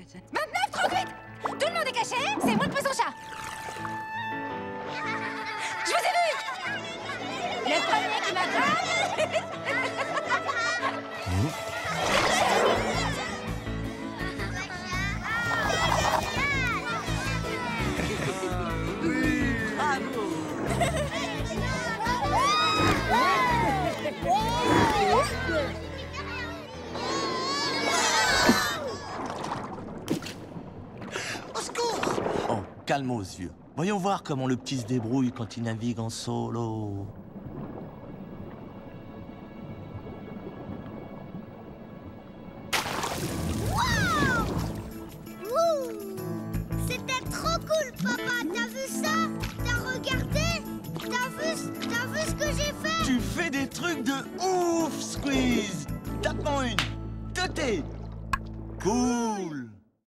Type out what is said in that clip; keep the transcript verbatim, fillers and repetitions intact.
vingt-neuf, trente-huit. Tout le monde est caché. C'est moi le poisson-chat. Je vous ai vu. Le premier qui m'attrape. Au secours! Oh, calmos, vieux. Voyons voir comment le petit se débrouille quand il navigue en solo. C'était trop cool, papa. T'as vu ça? T'as regardé? T'as vu, t'as vu ce que j'ai fait? Tu fais des trucs de ouf, Squeeze. Tape-en une. Teuté. Cool.